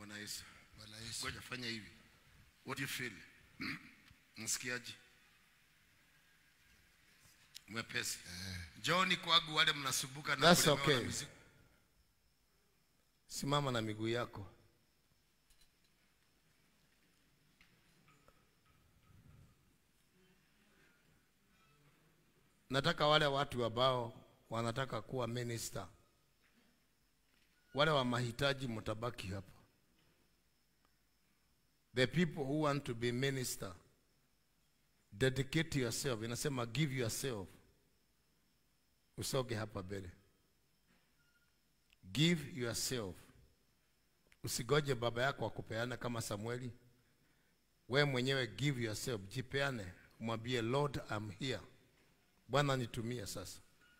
Bwana Yesu. Ngoja fanya hivi. What do you feel? Msikiaji? Mwepesi. Njoni kwangu wale mnasumbuka na kulemewa na mizigo. Simama na miguu yako. Nataka wale watu ambao wanataka kuwa minister, wale wa mahitaji mtabaki hapa. The people who want to be minister, dedicate yourself. Inasema give yourself. Usoge hapa mbele. Give yourself. Usigoje baba yako akupeane kama Samueli. Wewe mwenyewe give yourself. Jipeane. Mwambie Lord, I'm here. Bwana nitumie sasa.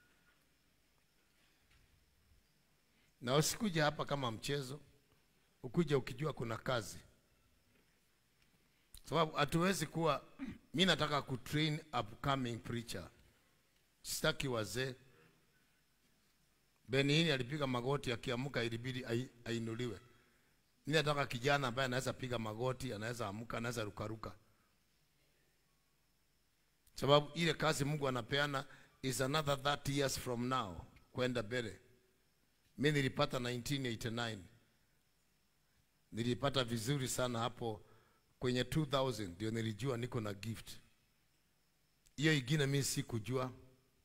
Na usikuje hapa kama mchezo. Ukuje ukijua kuna kazi. Sababu hatuwezi kuwa, mimi nataka kutrain upcoming preacher. Staki wazee. Hinn alipiga magoti akiamka ilibidi ainuliwe. Mimi nataka kijana ambaye anaweza piga magoti, anaweza amka, anaweza rukaruka. Sababu ile kazi Mungu anapeana is another 30 years from now kwenda mbele. Mimi nilipata 1989. Nilipata vizuri sana hapo kwenye 2000 ndio nilijua niko na gift. Hiyo ingine mimi sikujua.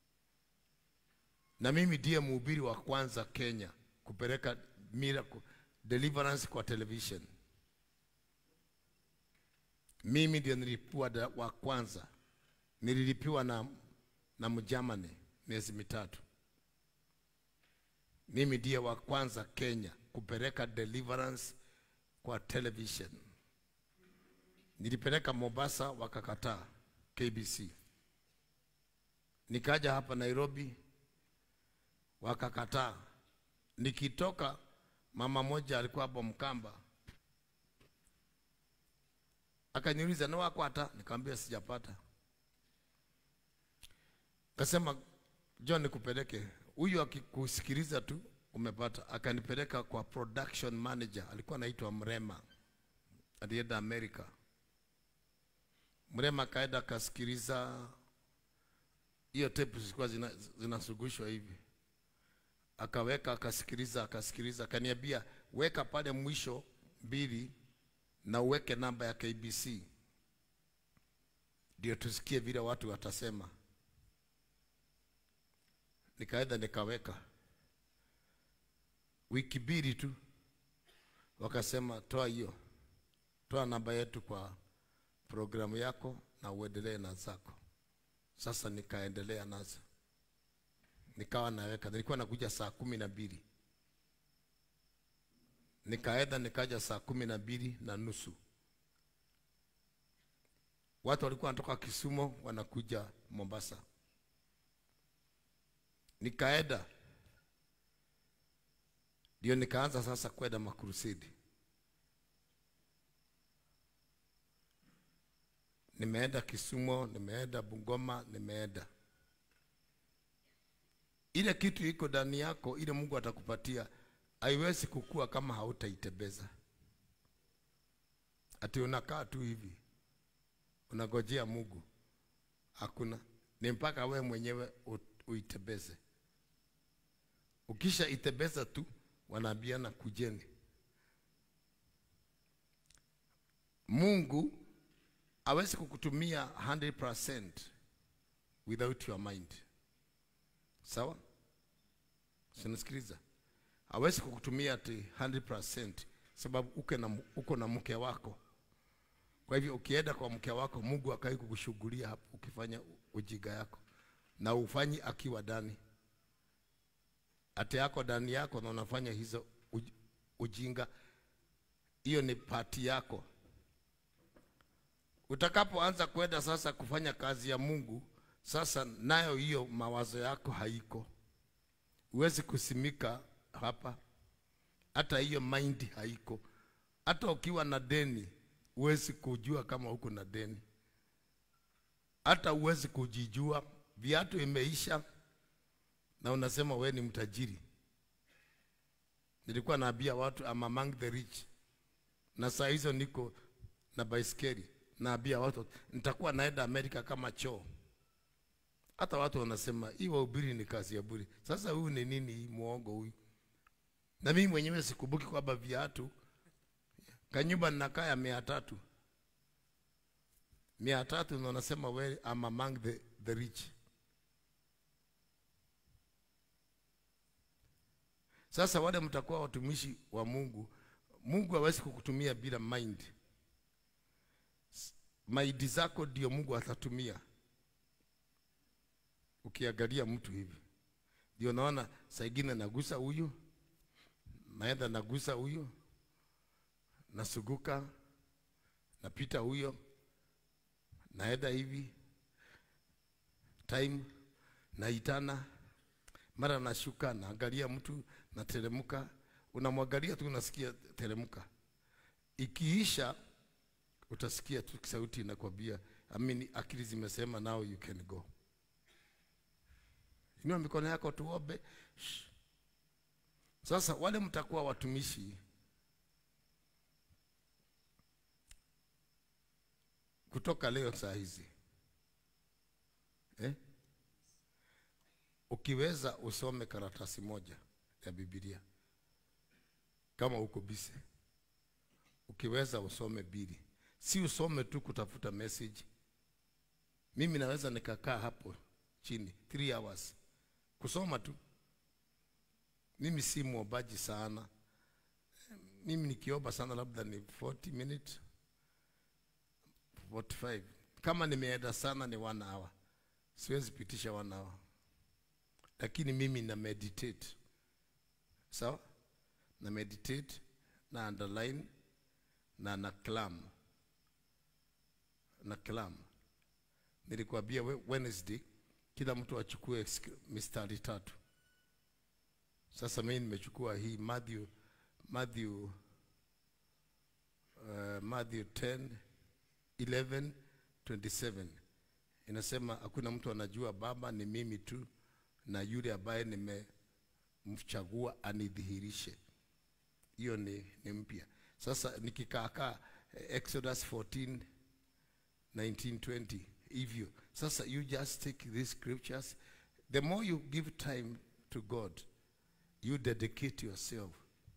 Na mimi ndiye mhubiri wa kwanza Kenya kupeleka miracle deliverance kwa television. Mimi ndiye nilipua wa kwanza. Nililipiwa na Mjerumani miezi mitatu. Mimi ndiye wa kwanza Kenya kupeleka deliverance kwa television. Nilipeleka Mombasa wakakataa KBC. Nikaja hapa Nairobi wakakataa. Nikitoka mama moja alikuwa hapo Mkamba. Akaniuliza na wako hata, nikamwambia sijapata. Akasema John nikupeleke. Huyu akikusikiliza tu umepata. Akanipeleka kwa production manager, alikuwa anaitwa Mrema. Alienda Amerika. Mrema kaenda kasikiliza hiyo tape zilikuwa zinasugushwa hivi. Akaweka akasikiliza akaniambia weka pale mwisho 2 na uweke namba ya KBC. Ndio tusikie vile watu watasema. Nikaenda nikaweka. Wiki 2 tu wakasema toa hiyo. Toa namba yetu kwa programu yako na uendelee na zako. Sasa nikaendelea nazo. Nikawa naweka. Nilikuwa nakuja saa 12. Nikaenda nikaja saa 12:30. Watu walikuwa wanatoka Kisumu wanakuja Mombasa. Nikaenda. Ndio nikaanza sasa kwenda makrusedi. Nimeenda Kisumu, nimeenda Bungoma, nimeenda. Ile kitu iko ndani yako, ile Mungu atakupatia, haiwezi kukua kama hautaitebeza. Ati unakaa tu hivi unagojea Mungu. Hakuna. Ni mpaka wewe mwenyewe uitebeze. Ukisha itebeza tu wanaambiana kujeni. Mungu hawezi kukutumia 100% without your mind. Sawa? Sinasikiliza. Hawezi kukutumia ati 100% sababu uko na mke wako. Kwa hivyo ukienda kwa mke wako Mungu akai kukushughulia hapo ukifanya ujiga yako na ufanyi akiwa ndani. Ate yako ndani yako na unafanya hizo ujinga. Hiyo ni party yako. Utakapoanza kwenda sasa kufanya kazi ya Mungu, sasa nayo hiyo mawazo yako haiko. Uwezi kusimika hapa. Hata hiyo mind haiko. Hata ukiwa na deni, uwezi kujua kama uko na deni. Hata uwezi kujijua, viatu imeisha na unasema wewe ni mtajiri. Nilikuwa naambia watu I'm among the rich. Na saa hizo niko na baiskeli. Naambia watu nitakuwa naenda Amerika kama choo. Hata watu wanasema hii wahubiri ni kazi ya bure. Sasa huyu ni nini muongo huyu? Na mimi mwenyewe sikumbuki kwamba viatu kanyumba ninakaa ya 300. 300 na nasema well I'm among the rich. Sasa wale mtakuwa watumishi wa Mungu, Mungu hawezi kukutumia bila mind. Mind zako ndio Mungu atatumia. Ukiangalia mtu hivi, ndio naona saa ingine nagusa huyu, naenda nagusa huyu, nasuguka, napita huyo, naenda hivi, time, naitana, mara nashuka, naangalia mtu, nateremka, unamwangalia tu unasikia teremka. Ikiisha, utasikia tu sauti inakwambia, akili zimesema now you can go. Inua mikono yako tuombe. Sasa wale mtakuwa watumishi kutoka leo saa hizi. Ukiweza usome karatasi moja ya Biblia kama uko busy. Ukiweza usome 2. Si usome tu kutafuta message. Mimi naweza nikakaa hapo chini 3 hours kusoma tu. Mimi si muombaji sana. Mimi nikiomba sana labda ni 40 minutes, 45. Kama nimeenda sana ni 1 hour. Siwezi pitisha 1 hour. Lakini mimi na meditate. Sawa? Na meditate, na underline, na clam. Na clam. Nilikwambia Wednesday kila mtu achukue mistari 3. Sasa mimi nimechukua hii Matthew 10:11-27. Inasema hakuna mtu anajua Baba, ni mimi tu na yule ambaye nimemchagua anidhihirishe. Hiyo ni mpya. Sasa nikikaa Exodus 14:19-20 hivyo. Sasa you just take these scriptures. The more you give time to God, you dedicate yourself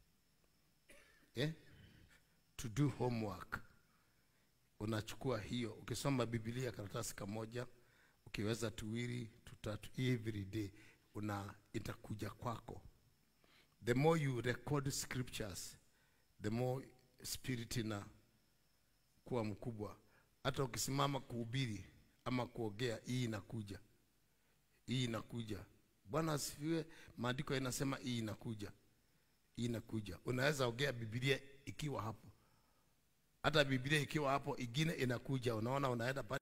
to do homework. Unachukua hiyo, ukisoma Biblia karatasi kamoja, ukiweza 2, 3 every day, itakuja kwako. The more you record scriptures, the more spirit na kuwa mkubwa. Hata ukisimama kuhubiri ama kuongea, hii inakuja. Bwana asifiwe. Maandiko yanasema hii inakuja. Unaweza ongea Biblia ikiwa hapo. Hata Biblia ikiwa hapo, ingine inakuja. Unaona, unaenda